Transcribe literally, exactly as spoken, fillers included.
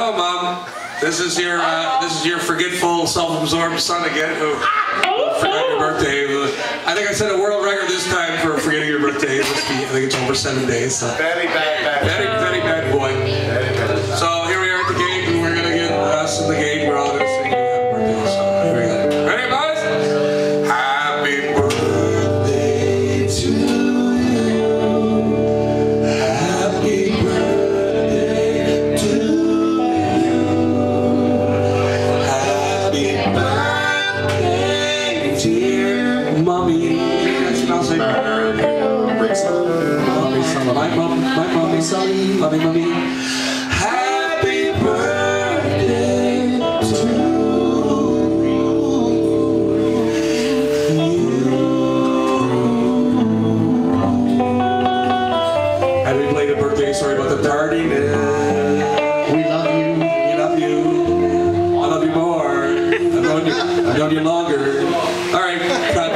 Hello, Mom. This is your uh, this is your forgetful, self-absorbed son again who forgot your birthday. I think I set a world record this time for forgetting your birthday. It must be, I think it's over seven days. So. Very bad, bad. Very, very bad boy. Very bad. So here we are at the gate, and we're gonna get us at the gate. We're all gonna sing you happy birthday. So here we go. Ready, boys? Happy birthday to you. Happy birthday to you. Happy birthday, dear mommy. That's what I'll say. Mommy, my mom, my mommy, mommy, mommy. Happy birthday to you. Happy belated birthday. Sorry about the tardiness. We love you. We love you. I love you more. I've known you, I've known you longer. All right.